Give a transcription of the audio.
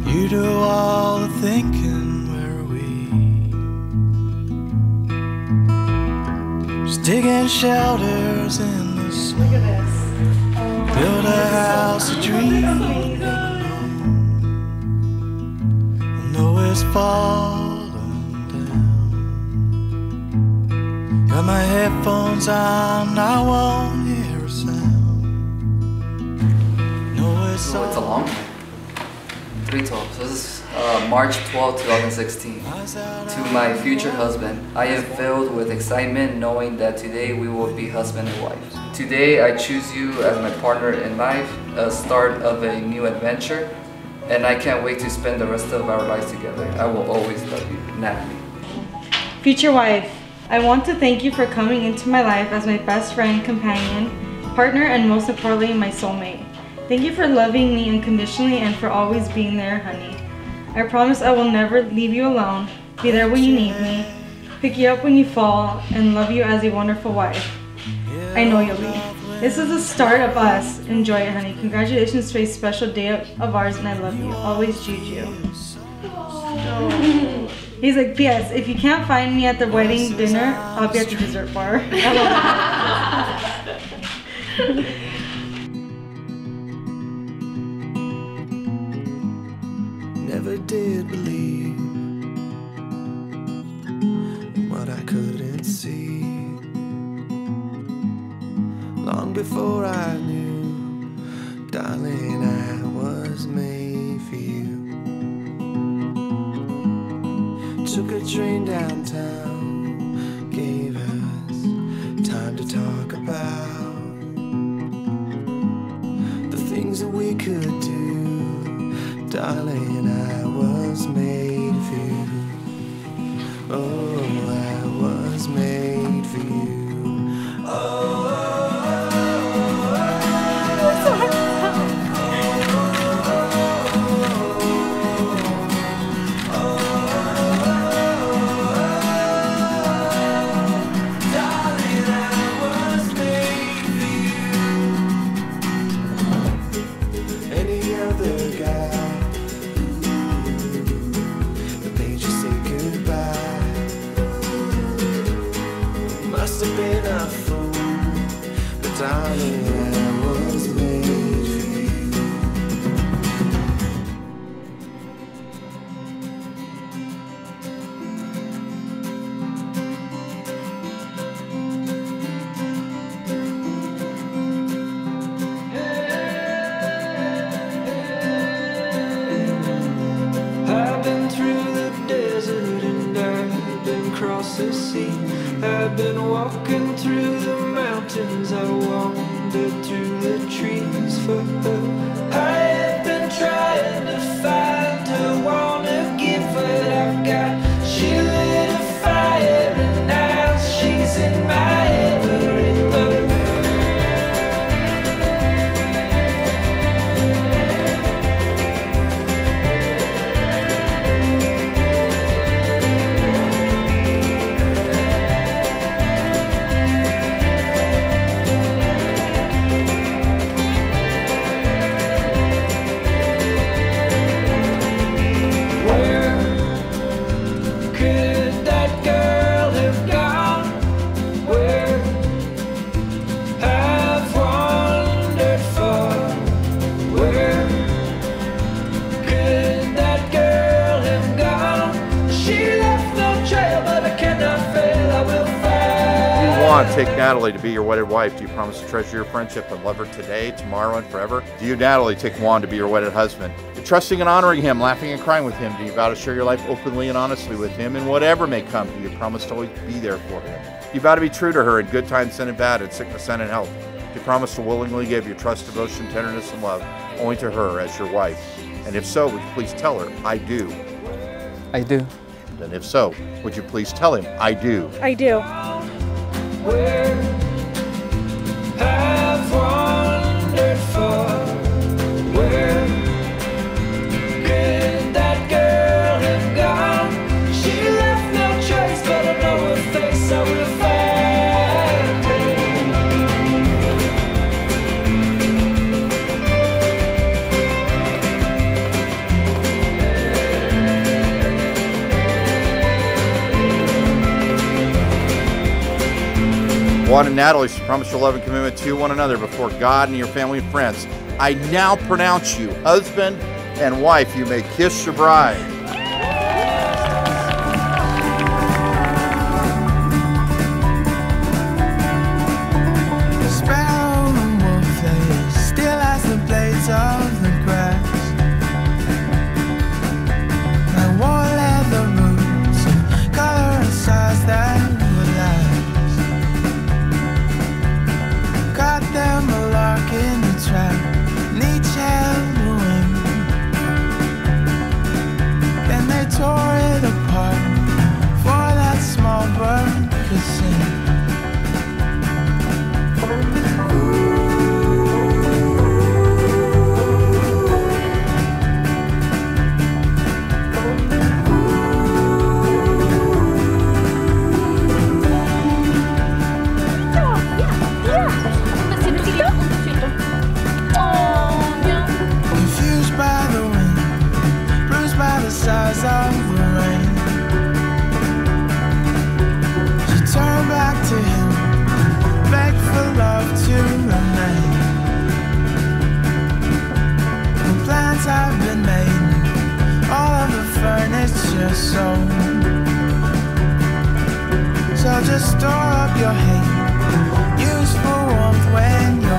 You do all the thinking, where are we? Just digging shelters in the snow. Look at this. Build a house of dreams. I know it's falling down. Got my headphones on, I won't hear a sound. No, it's Oh, it's a long time. 312. So this is March 12, 2016. To my future husband, I am filled with excitement knowing that today we will be husband and wife. Today I choose you as my partner in life, a start of a new adventure, and I can't wait to spend the rest of our lives together. I will always love you, Natalie. Future wife, I want to thank you for coming into my life as my best friend, companion, partner, and most importantly, my soulmate. Thank you for loving me unconditionally and for always being there, honey. I promise I will never leave you alone, be there when you need me, pick you up when you fall, and love you as a wonderful wife. I know you'll be. This is the start of us. Enjoy it, honey. Congratulations to a special day of ours, and I love you. Always, Juju. He's like, P.S. If you can't find me at the wedding dinner, I'll be at the dessert bar. Never did believe in what I couldn't see. Long before I knew, darling, I was made for you. Took a train downtown, gave us time to talk about the things that we could do. Darling, I was made for you. Oh, I was made for you. Oh. Must have been a fool, but darling, I was made for you. I've been through the desert and I've been across the sea. I've been walking through the mountains, I wandered through the trees for her. I have been trying to find her, wanna give what I've got. She lit a fire and now she's in my every look. Take Natalie to be your wedded wife. Do you promise to treasure your friendship and love her today, tomorrow, and forever? Do you, Natalie, take Juan to be your wedded husband? Trusting and honoring him, laughing and crying with him, do you vow to share your life openly and honestly with him in whatever may come? Do you promise to always be there for him? Do you vow to be true to her in good times and in bad, in sickness and in health? Do you promise to willingly give your trust, devotion, tenderness, and love only to her as your wife? And if so, would you please tell her, I do? I do. And if so, would you please tell him, I do? I do. Where I've wandered far, where could that girl have gone? She left no trace, but I know her face, I will find her. Juan and Natalie should promise your love and commitment to one another before God and your family and friends. I now pronounce you husband and wife. You may kiss your bride. Of the grass, I wore leather boots and color and size that would last. Caught them a lark in the trap, and each held a wing. Then they tore it apart for that small bird could sing. Size of the rain, she turned back to him, begged for love to remain. The plans have been made, all of the furniture sold. So just store up your hate, use for warmth when you're